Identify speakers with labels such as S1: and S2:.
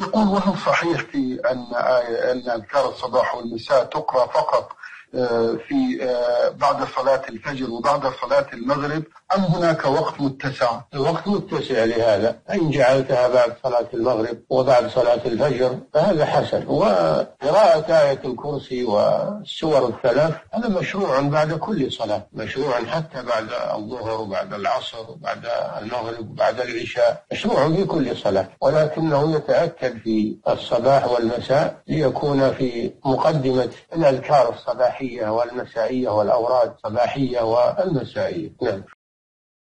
S1: يقول: وهل صحيح في أن أذكار الصباح والمساء تقرأ فقط في بعد صلاة الفجر وبعد صلاة المغرب، أم هناك وقت متسع؟
S2: الوقت متسع لهذا، إن جعلتها بعد صلاة المغرب وبعد صلاة الفجر فهذا حسن. وقراءة آية الكرسي والسور الثلاث هذا مشروع بعد كل صلاة، مشروع حتى بعد الظهر وبعد العصر وبعد المغرب وبعد العشاء، مشروع في كل صلاة، ولكنه يتأكد في الصباح والمساء ليكون في مقدمة الأذكار الصباحية والمسائية والأوراد الصباحية والمسائية. نعم.